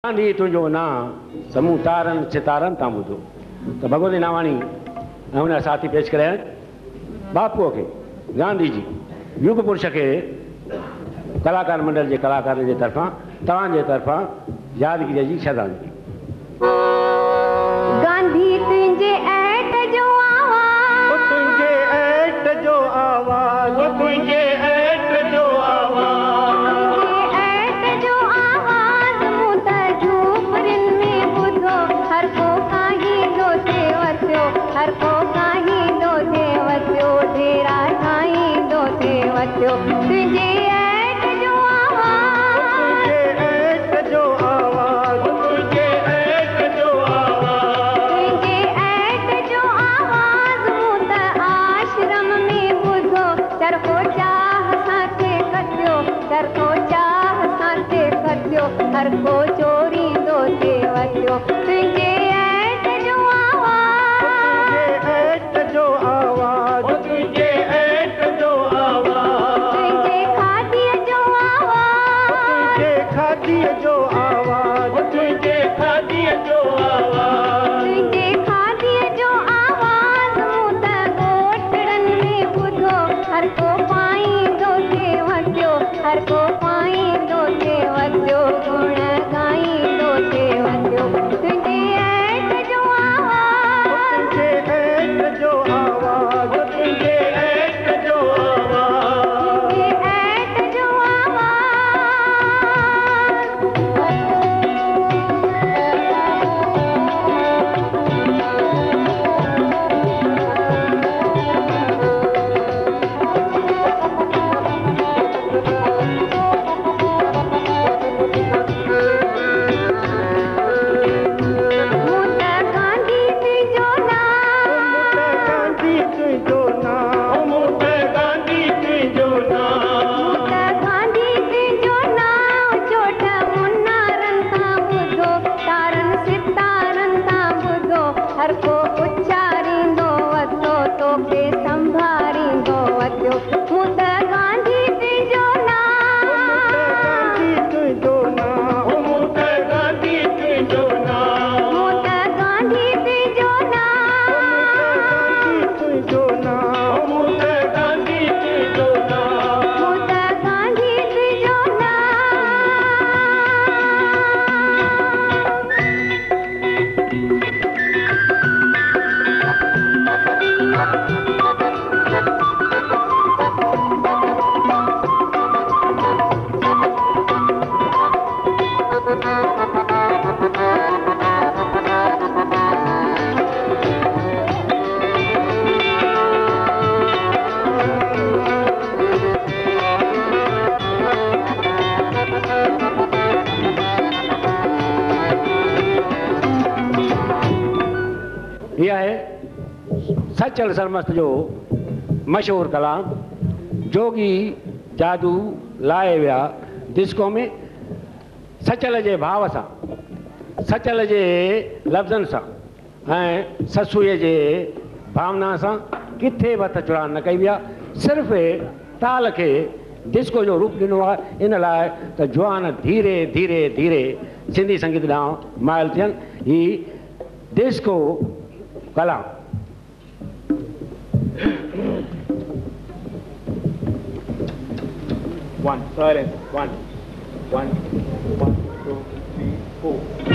गांधी तुझो ना समूह तारन सितारन तां ॿुधो त भगवती नावाणी ऐं हुन साथी पेश करे बापूअ खे गांधी जी युग पुरुष खे कलाकार मंडल जे कलाकारनि जे तरफ़ां तव्हांजे तरफ़ां यादगिरीअ जी श्रद्धांजलि। गांधी तुझे ऐट जो आवाज़, तुझे ऐट जो आवाज़, तुझे ऐट जो आवाज़, तुझे ऐट जो आवाज़ मुंद झूपड़िन में ॿुधो हर को काहीं दो थे वसियो, हर को काहीं दो थे वसियो, ढेरा ठाहीं दो थे वसियो। तुझे ऐट जो आवाज़, तुझे ऐट जो आवाज़, तुझे ऐट जो आवाज़, तुझे ऐट जो आवाज़ मुंद आश्रम में ॿुधो चरखो चाह साथे कटियो, चरखो चाह साथे कटियो, हर को चोरी दो थे वसियो। तुझे ऐट जो आवाज़, तुझे ऐट जो आवाज़, तुझे ऐट जो आवाज़, तुझे खादीअ जो आवाज़, तुझे खादीअ जो आवाज़, तुझे खादीअ जो आवाज़, तुझे खादीअ जो आवाज़ मुंद ॻोठड़नि में ॿुधो हर को पाईंदो थे वसियो, हर को पाईंदो थे वसियो, गुण ॻाईंदो थे वसियो। तुझे ऐट जो आवाज़, तुझे ऐट जो आवाज़, तुझे ऐट जो आवाज़, तुझे ऐट जो मुंद गांधी तुझो नाम, गांधी तुझो नाम, मुंद गांधी तुझो नाम, मुंद गांधी तुझो नाम, चोट मुन्नारनि सां ॿुधो तारनि सितारनि सां ॿुधो हर को उचारींदो वसियो, तोखे संभारींदो वसियो। मुंद गांधी तुझो नाम, गांधी तुझो नाम, मुंद गांधी तुझो नाम, मुंद गांधी तुझो नाम, तुझो नाम, मुंद गांधी तुझो नाम, मुंद गांधी तुझो नाम। यह है सचल सरमस्त जो मशहूर कलाम जोगी जादू लाए विया डिस्को में सचल जे भाव सां, सचल जे लफ़्ज़नि सां ऐं ससुए जे भावना सां किथे बि हथ चुड़ा न कई विया, सिर्फ़ु ताल खे डिस्को जो रूप ॾिनो आहे इन लाइ त जवान धीरे धीरे धीरे सिंधी संगीत ॾांहुं माइल थियनि। ही डिस्को कलाम One, silence, one, 1, 2, 3, 4.